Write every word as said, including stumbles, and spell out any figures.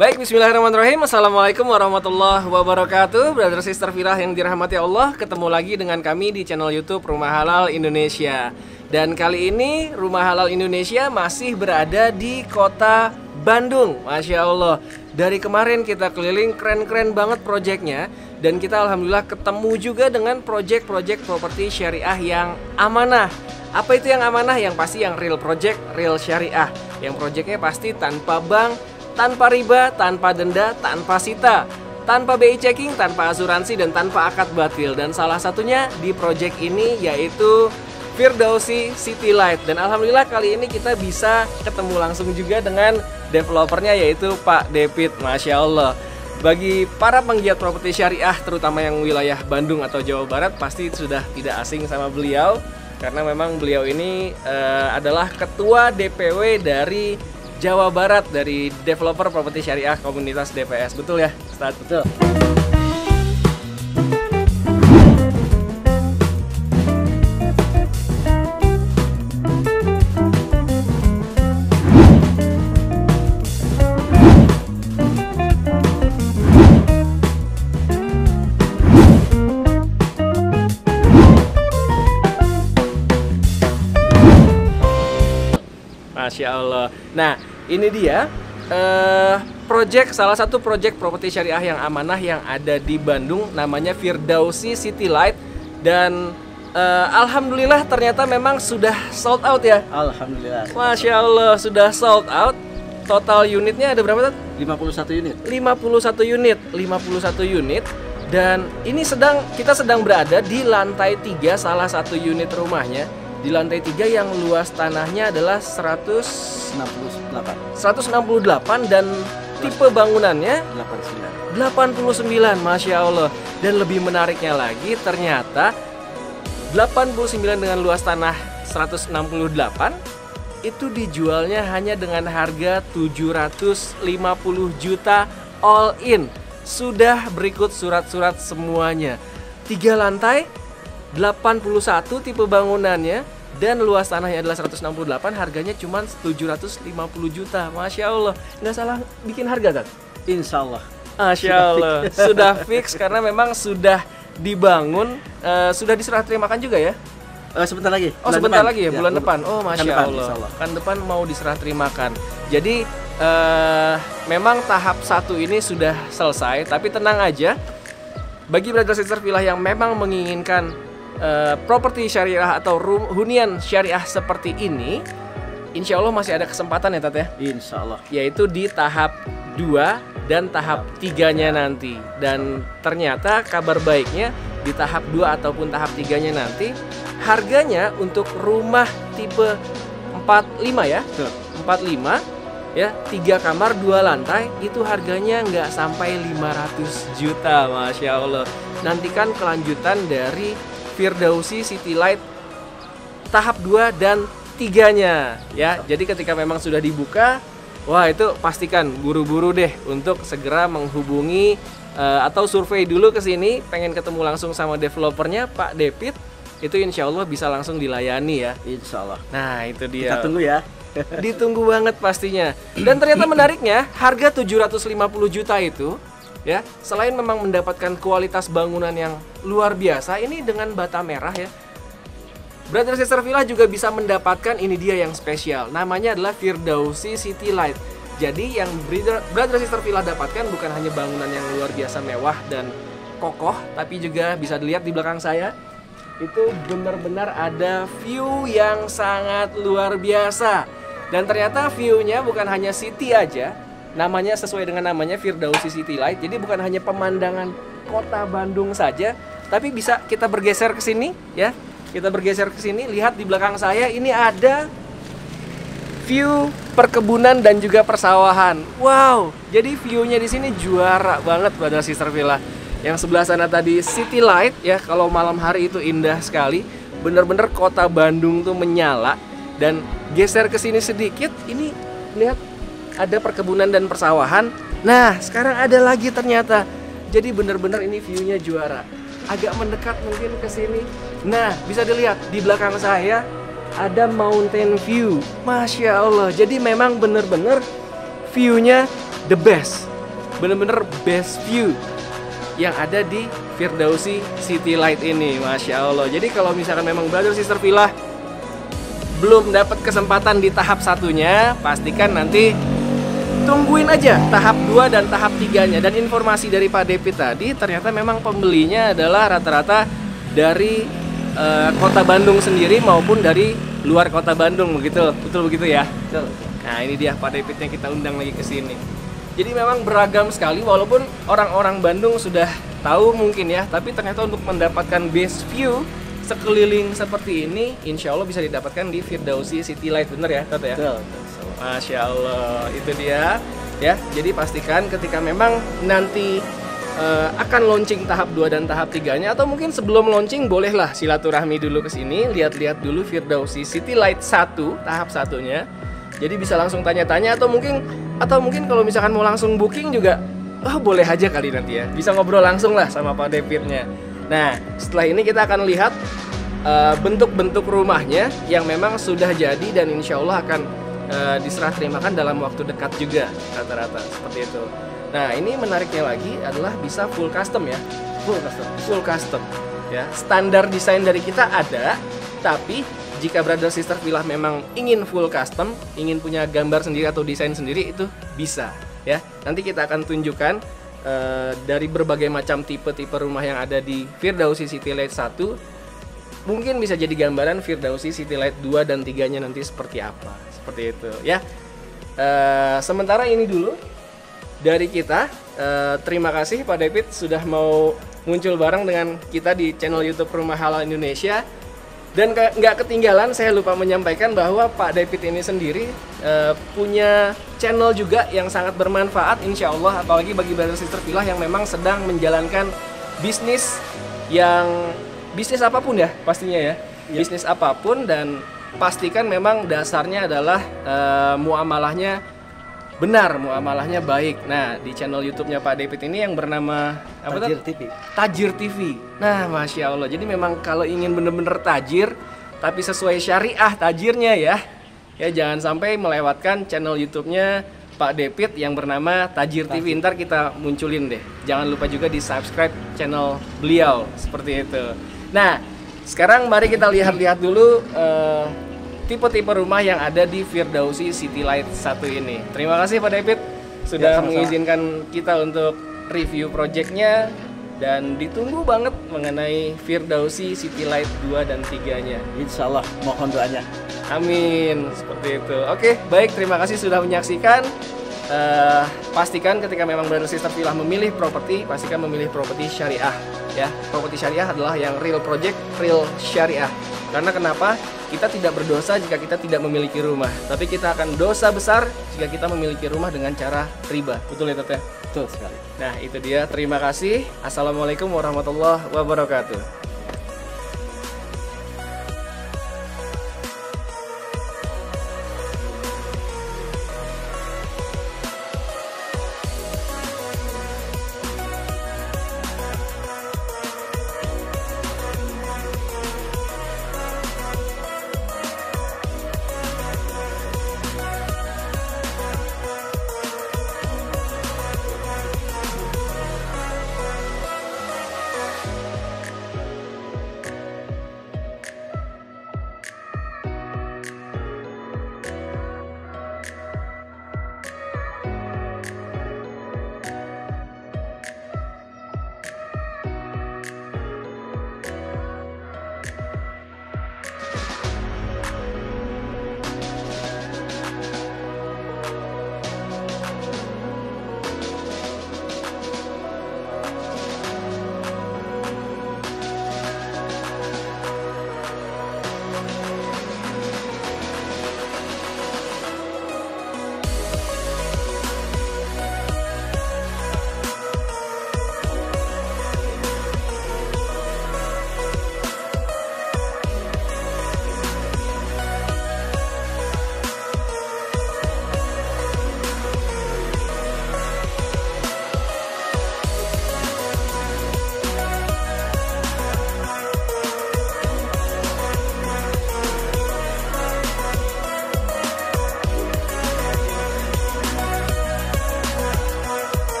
Baik, bismillahirrahmanirrahim. Assalamualaikum warahmatullahi wabarakatuh. Brother Sister Firah yang dirahmati Allah, ketemu lagi dengan kami di channel YouTube Rumah Halal Indonesia. Dan kali ini Rumah Halal Indonesia masih berada di kota Bandung. Masya Allah, dari kemarin kita keliling, keren-keren banget proyeknya. Dan kita alhamdulillah ketemu juga dengan proyek-proyek properti syariah yang amanah. Apa itu yang amanah? Yang pasti yang real project, real syariah. Yang proyeknya pasti tanpa bank, tanpa riba, tanpa denda, tanpa sita, tanpa B I checking, tanpa asuransi, dan tanpa akad batil. Dan salah satunya di project ini yaitu Firdausi City Light. Dan alhamdulillah kali ini kita bisa ketemu langsung juga dengan developernya yaitu Pak Depit. Masya Allah. Bagi para penggiat properti syariah terutama yang wilayah Bandung atau Jawa Barat pasti sudah tidak asing sama beliau, karena memang beliau ini uh, adalah ketua D P W dari Jawa Barat, dari developer properti syariah komunitas D P S. Betul ya, Ustaz? Betul. Masya Allah. Nah, ini dia uh, project, salah satu project properti syariah yang amanah yang ada di Bandung, namanya Firdausi City Light. Dan uh, alhamdulillah ternyata memang sudah sold out ya. Alhamdulillah. Masya Allah, sudah sold out. Total unitnya ada berapa tuh? lima puluh satu unit. lima puluh satu unit, lima puluh satu unit. Dan ini sedang kita sedang berada di lantai tiga salah satu unit rumahnya. Di lantai tiga yang luas tanahnya adalah seratus enam puluh delapan dan tipe bangunannya delapan puluh sembilan. Masya Allah. Dan lebih menariknya lagi, ternyata delapan puluh sembilan dengan luas tanah seratus enam puluh delapan itu dijualnya hanya dengan harga tujuh ratus lima puluh juta all in. Sudah berikut surat-surat semuanya. Tiga lantai, delapan puluh satu tipe bangunannya, dan luas tanahnya adalah seratus enam puluh delapan, harganya cuma tujuh ratus lima puluh juta. Masya Allah, nggak salah bikin harga kan? Insya Allah. Masya Allah, sudah fix karena memang sudah dibangun, uh, sudah diserah terimakan juga ya? Uh, sebentar lagi. Oh, bulan sebentar depan. lagi ya, bulan ya, depan. Oh, Masya depan, Allah. Allah. Kan depan mau diserah terimakan. Jadi uh, memang tahap satu ini sudah selesai, tapi tenang aja. Bagi brother sister Firah yang memang menginginkan uh, properti syariah atau room, hunian syariah seperti ini, insya Allah masih ada kesempatan ya Tat ya? Insya Allah. Yaitu di tahap dua dan tahap tiganya nanti. Dan ternyata kabar baiknya di tahap dua ataupun tahap tiganya nanti, harganya untuk rumah tipe empat lima ya, empat lima ya, tiga kamar dua lantai itu harganya nggak sampai lima ratus juta. Masya Allah. Nantikan kelanjutan dari Firdausi City Light tahap dua dan tiganya ya. Jadi ketika memang sudah dibuka, wah itu pastikan buru-buru deh untuk segera menghubungi uh, atau survei dulu ke sini, pengen ketemu langsung sama developernya Pak Depit. Itu insya Allah bisa langsung dilayani ya. Insya Allah. Nah itu dia. Kita tunggu ya. Ditunggu banget pastinya. Dan ternyata menariknya, harga tujuh ratus lima puluh juta itu ya, selain memang mendapatkan kualitas bangunan yang luar biasa, ini dengan bata merah ya, brother sister Firah juga bisa mendapatkan ini dia yang spesial. Namanya adalah Firdausi City Light. Jadi yang brother, brother sister Firah dapatkan bukan hanya bangunan yang luar biasa mewah dan kokoh, tapi juga bisa dilihat di belakang saya, itu benar-benar ada view yang sangat luar biasa. Dan ternyata view-nya bukan hanya city aja, namanya sesuai dengan namanya Firdausi City Light. Jadi bukan hanya pemandangan kota Bandung saja, tapi bisa kita bergeser ke sini ya. Kita bergeser ke sini, lihat di belakang saya ini ada view perkebunan dan juga persawahan. Wow, jadi view-nya di sini juara banget pada sister Firah. Yang sebelah sana tadi City Light ya, kalau malam hari itu indah sekali. Bener-bener kota Bandung tuh menyala. Dan geser ke sini sedikit, ini lihat ada perkebunan dan persawahan. Nah, sekarang ada lagi ternyata. Jadi bener-bener ini view-nya juara. Agak mendekat mungkin ke sini. Nah, bisa dilihat di belakang saya ada mountain view. Masya Allah. Jadi memang bener-bener view-nya the best. bener-bener best view yang ada di Firdausi City Light ini, Masya Allah. Jadi kalau misalkan memang brother sister villa belum dapat kesempatan di tahap satunya, pastikan nanti tungguin aja tahap dua dan tahap tiganya. Dan informasi dari Pak David tadi, ternyata memang pembelinya adalah rata-rata dari uh, kota Bandung sendiri maupun dari luar kota Bandung, begitu, betul begitu ya? Betul. Nah ini dia Pak David yang kita undang lagi ke sini. Jadi memang beragam sekali, walaupun orang-orang Bandung sudah tahu mungkin ya, tapi ternyata untuk mendapatkan best view sekeliling seperti ini, insya Allah bisa didapatkan di Firdausi City Light, bener ya, Tata ya? Betul. Masya Allah, itu dia ya. Jadi pastikan ketika memang nanti uh, akan launching tahap dua dan tahap tiganya, atau mungkin sebelum launching bolehlah silaturahmi dulu ke sini, lihat-lihat dulu Firdausi City Light satu, tahap satunya. Jadi bisa langsung tanya-tanya, atau mungkin atau mungkin kalau misalkan mau langsung booking juga, oh boleh aja kali nanti ya. Bisa ngobrol langsung lah sama Pak Davidnya. Nah, setelah ini kita akan lihat uh, bentuk-bentuk rumahnya yang memang sudah jadi dan insya Allah akan uh, diserah terimakan dalam waktu dekat juga rata-rata seperti itu. Nah, ini menariknya lagi adalah bisa full custom ya. Full custom. Full custom ya. Standar desain dari kita ada, tapi jika brother sister villa memang ingin full custom, ingin punya gambar sendiri atau desain sendiri, itu bisa ya. Nanti kita akan tunjukkan uh, dari berbagai macam tipe-tipe rumah yang ada di Firdausi City Light satu. Mungkin bisa jadi gambaran Firdausi City Light dua dan tiganya nanti seperti apa. Seperti itu ya. Uh, sementara ini dulu dari kita. Uh, terima kasih Pak David sudah mau muncul bareng dengan kita di channel YouTube Rumah Halal Indonesia. Dan ke, nggak ketinggalan, saya lupa menyampaikan bahwa Pak David ini sendiri uh, punya channel juga yang sangat bermanfaat insya Allah, apalagi bagi brother sister villa yang memang sedang menjalankan bisnis yang bisnis apapun ya pastinya ya, ya. Bisnis apapun, dan pastikan memang dasarnya adalah uh, muamalahnya benar, muamalahnya baik. Nah, di channel YouTube-nya Pak David ini yang bernama apa Tajir tuh? T V. Tajir T V. Nah, Masya Allah. Jadi memang kalau ingin bener-bener tajir, tapi sesuai syariah tajirnya ya, ya jangan sampai melewatkan channel YouTube-nya Pak David yang bernama Tajir T V. Ntar kita munculin deh. Jangan lupa juga di subscribe channel beliau seperti itu. Nah, sekarang mari kita lihat-lihat dulu uh, tipe-tipe rumah yang ada di Firdausi City Light satu ini. Terima kasih Pak David sudah ya, mengizinkan kita untuk review projectnya, dan ditunggu banget mengenai Firdausi City Light dua dan tiganya. Insya Allah, mohon doanya. Amin, seperti itu. Oke, baik, terima kasih sudah menyaksikan. Uh, pastikan ketika memang brother sister villa memilih properti, pastikan memilih properti syariah ya. Properti syariah adalah yang real project, real syariah. Karena kenapa? Kita tidak berdosa jika kita tidak memiliki rumah, tapi kita akan dosa besar jika kita memiliki rumah dengan cara riba. Betul ya Teteh? Betul sekali. Nah itu dia, terima kasih. Assalamualaikum warahmatullahi wabarakatuh.